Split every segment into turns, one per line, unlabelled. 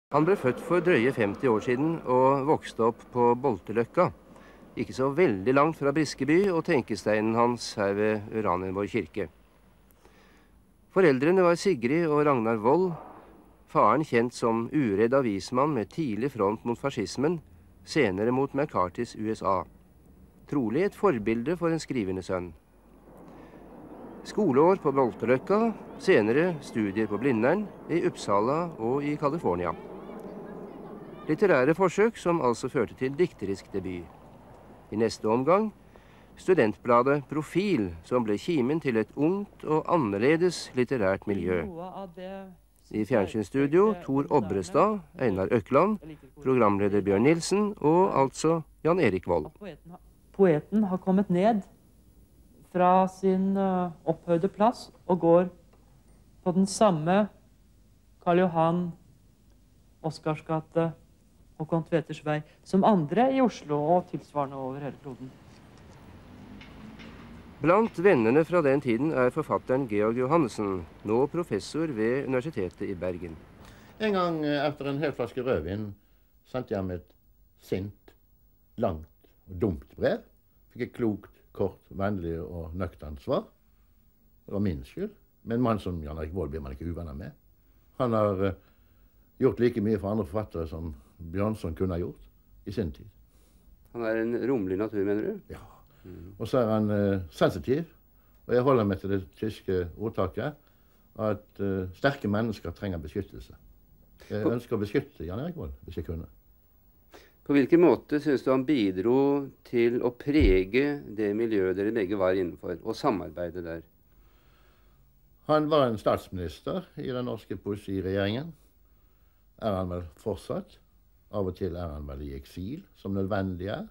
Han ble født for drøye 50 år siden og vokste opp på Bolteløkka, ikke så veldig langt fra Briskeby og tenkesteinen hans her ved Uranienborg kirke. Foreldrene var Sigrid og Ragnar Wold, faren kjent som uredd avismann med tidlig front mot fascismen, senere mot McCarthys USA. Trolig et forbilde for en skrivende sønn. Skoleår på Bolteløkka, senere studier på Blindern, i Uppsala og i California. Litterære forsøk som altså førte til dikterisk debut. I neste omgang studentbladet Profil, som ble kimen til et ungt og annerledes litterært miljø. I fjernsynsstudio Tor Obrestad, Einar Økland, programleder Bjørn Nilsen og altså Jan Erik Vold.
Poeten har kommet ned fra sin opphøyde plass og går på den samme Karl Johan, Oscarsgate og Håkon vei som andre i Oslo og tilsvarende over hele kloden.
Blant vennene fra den tiden er forfatteren Georg Johannessen, nå professor ved Universitetet i Bergen.
En gang etter en hel flaske rødvin sendte jeg ham et sint, langt og dumt brev. Fikk et klokt, kort, vennlig og nøkternt svar. Det var min skyld. Men en mann som Jan Erik Vold blir man ikke uvenner med. Han har gjort like mye for andre forfattere som Bjørnson kunne ha gjort i sin tid.
Han er en rommelig natur, mener du?
Ja. Og så er han sensitiv, og jeg holder meg til det tyske ordtaket at sterke mennesker trenger beskyttelse. Jeg ønsker å beskytte Jan Erik Vold, hvis jeg kunne.
På hvilken måte synes du han bidro til å prege det miljøet dere begge var innenfor, og samarbeide der?
Han var en statsminister i den norske poesiregjeringen. Er han vel fortsatt? Av og til er han vel i eksil, som nødvendig er.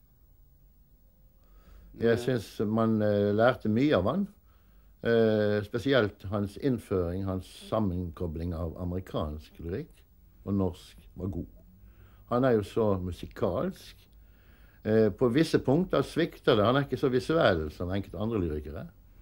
Jeg synes man lærte mye av han. Spesielt hans innføring, hans sammenkobling av amerikansk lyrikk og norsk var god. Han er jo så musikalsk. På visse punkter svikter det. Han er ikke så visuell som enkelte andre lyrikere.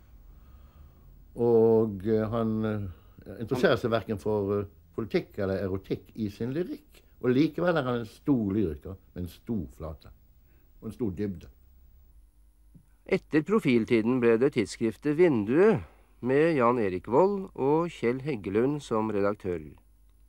Og han interesserer seg hverken for politikk eller erotikk i sin lyrikk. Og likevel er han en stor lyriker med en stor flate og en stor dybde.
Etter profiltiden ble det tidsskriftet Vinduet med Jan Erik Vold og Kjell Heggelund som redaktører.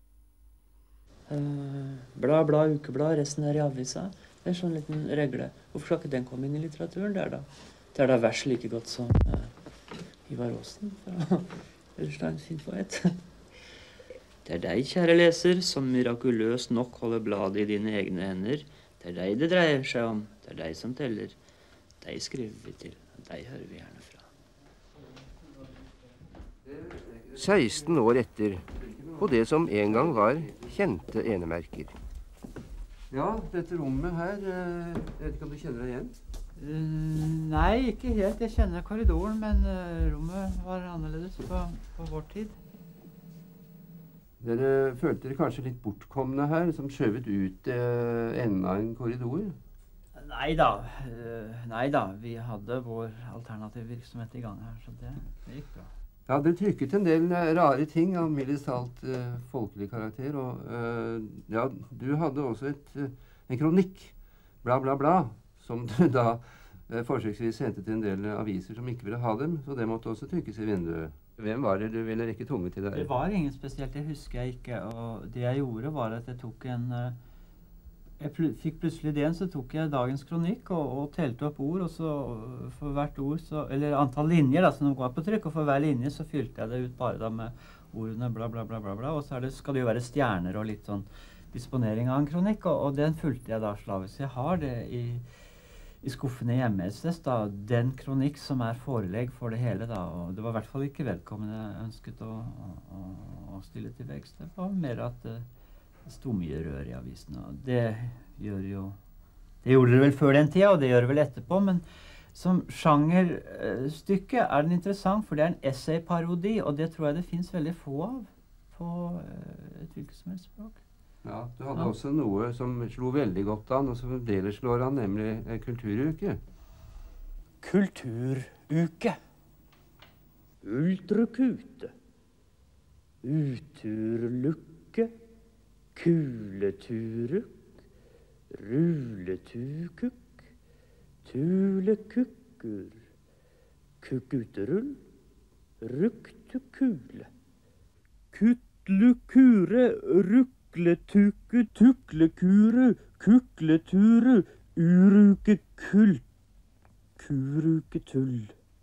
Blad, ukeblad, resten er i avisa. Det er en sånn liten regle. Hvorfor skal ikke den komme inn i litteraturen der da? Det er da vers like godt som Ivar Aasen, ellers er en fin poet. Det er deg, kjære leser, som mirakuløst nok holder bladet i dine egne hender. Det er deg det dreier seg om. Det er deg som teller. Deg skriver vi til, og deg hører vi gjerne fra.
16 år etter, på det som en gang var kjente enemerker. Ja, dette rommet her, jeg vet ikke om du kjenner deg igjen?
Nei, ikke helt. Jeg kjenner korridoren, men rommet var annerledes på vår tid.
Dere følte dere kanskje litt bortkomne her, som skjøvet ut enden av en korridor?
Nei da, vi hadde vår alternativ virksomhet i gang her, så det gikk bra.
Ja, dere trykket en del rare ting av mildest talt folkelig karakter, og ja, du hadde også en kronikk, bla bla bla, som du da forsøksvis sendte til en del aviser som ikke ville ha dem, så det måtte også trykkes i vinduet. Hvem var det du ville rekke tunge til der?
Det var ingen spesielt, det husker jeg ikke, og det jeg gjorde var at jeg tok jeg fikk plutselig ideen, så tok jeg dagens kronikk og telte opp ord, og så for hvert ord, eller antall linjer da, som var på trykk, og for hver linje så fylte jeg det ut bare da med ordene bla bla bla bla bla, og så skal det jo være stjerner og litt sånn disponering av en kronikk, og den fulgte jeg da slavisk. Jeg har det i skuffene hjemme et sted, da, den kronikk som er forelegg for det hele da, og det var i hvert fall ikke velkommende ønsket å stille til vekst. Det var mer at det stod mye rør i avisene, og det gjorde det vel før den tida, og det gjør det vel etterpå, men som sjangerstykke er den interessant, for det er en essay-parodi, og det tror jeg det finnes veldig få av på et hvilket som helst språk.
Ja, du hadde også noe som slo veldig godt an, og som deler slår an, nemlig kulturuke.
Kulturuke. Ultrakute. Uturlukke. kuleturuk, ruletukuk, tulekukkur, kukuterull, ruktukule. Kutlukure, rukletuku, tuklekure, kukleture, urukekull, kuruketull.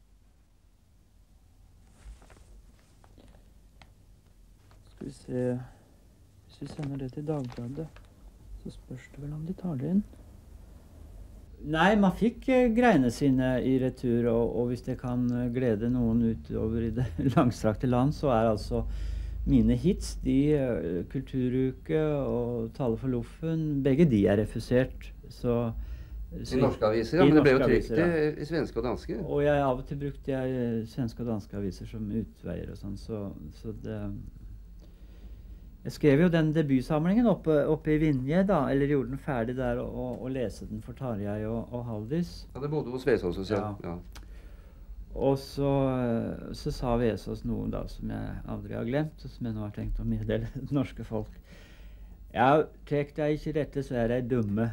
Skal vi se, hvis vi sender det til Dagbladet, så spørs det vel om de tar det inn. Nei, man fikk greiene sine i retur, og hvis det kan glede noen utover i det langstrakte land, så altså mine hits, de Kulturuke og Tale for Loffen, begge de refusert. Så
I norske aviser, ja, men det ble jo trykt i svenske og danske.
Og av og til brukte jeg svenske og danske aviser som utveier og sånn, så det... Jeg skrev jo den debutsamlingen oppe i Vinje da, eller gjorde den ferdig der og lese den for Tarjei og Haldis.
Ja, det bodde hos Vesaas også, ja.
Og så sa Vesaas noe da som jeg aldri har glemt, og som jeg nå har tenkt å meddele norske folk. Ja, tek deg ikke dette, så de dumme.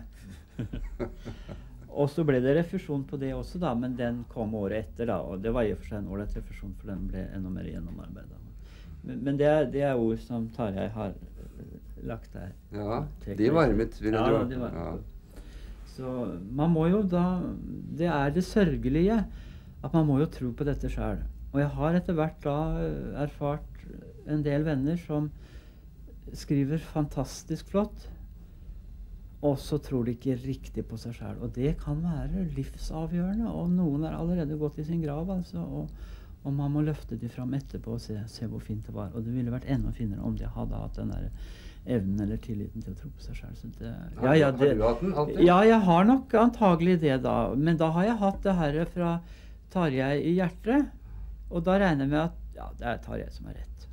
Og så ble det refusjon på det også da, men den kom året etter da, og det var i og for seg en året refusjon, for den ble enda mer gjennomarbeidet. Men det ord som Tarjei har lagt der.
Ja, de varmet, vil jeg tro.
Ja, de varmet. Så man må jo da, det det sørgelige, at man må jo tro på dette selv. Og jeg har etter hvert da erfart en del venner som skriver fantastisk flott, og så tror de ikke riktig på seg selv. Og det kan være livsavgjørende, og noen allerede gått i sin grav, altså, og man må løfte de fram etterpå og se hvor fint det var. Og det ville vært enda finere om de hadde hatt den der evnen eller tilliten til å tro på seg selv. Så det,
har du hatt den alltid?
Ja, jeg har nok antagelig det da. Men da har jeg hatt det her fra Tarjei i hjertet. Og da regner jeg med at ja, det Tarjei som rett.